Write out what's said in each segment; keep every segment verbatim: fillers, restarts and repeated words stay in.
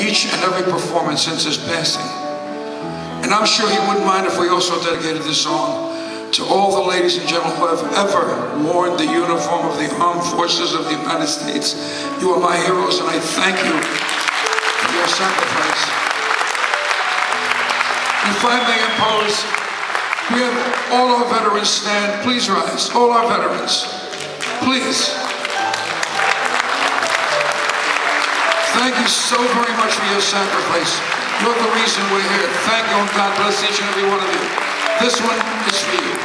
each and every performance since his passing. And I'm sure he wouldn't mind if we also dedicated this song to all the ladies and gentlemen who have ever worn the uniform of the Armed Forces of the United States. You are my heroes, and I thank you for your sacrifice. If I may impose, we have all our veterans stand. Please rise, all our veterans, please. Thank you so very much for your sacrifice. You're the reason we're here. Thank you, and God bless each and every one of you. This one is for you.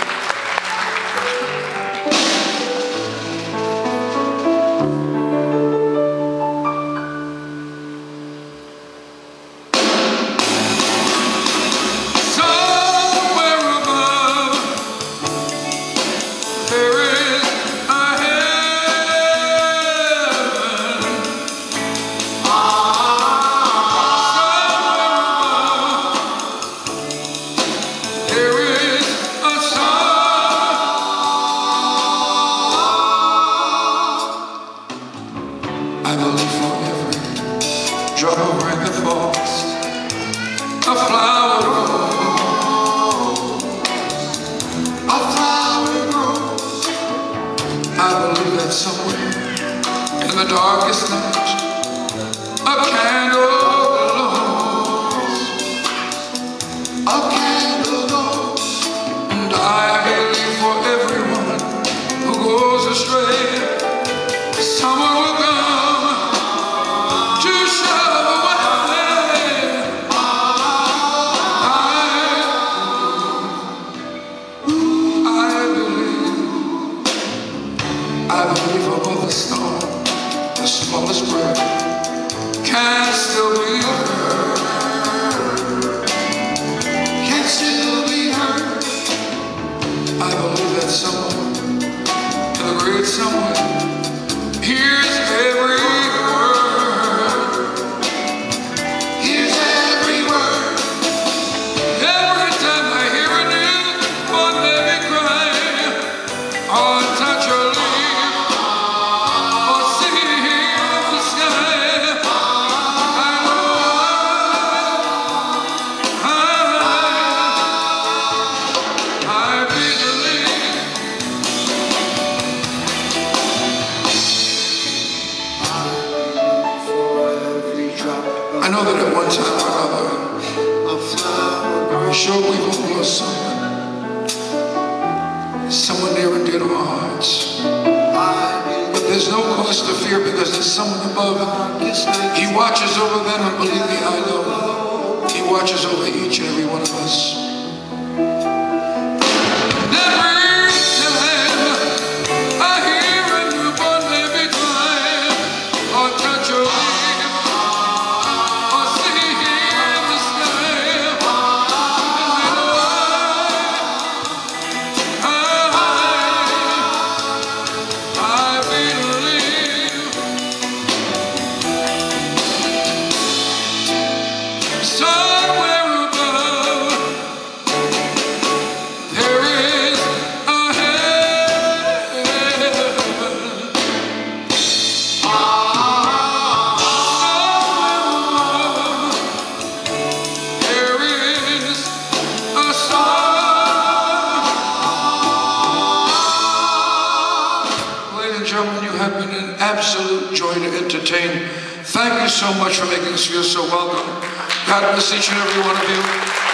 Each and every one of you.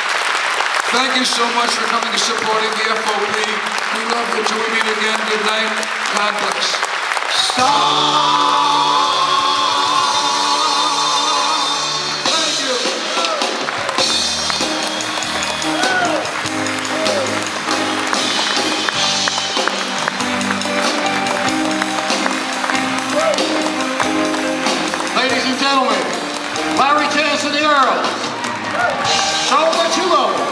Thank you so much for coming and supporting the F O P. We love you till we meet again. Good night. God bless. Stop! Thank you. Ladies and gentlemen, Larry Chance and the Earls. Show that you love him.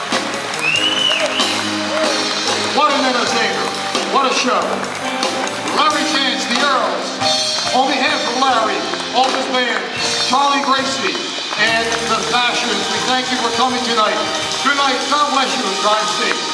What an entertainer. What a show. Larry Chance, the Earls. On behalf of Larry, all his band, Charlie Gracie, and the Fashions, we thank you for coming tonight. Good night. God bless you and drive safe.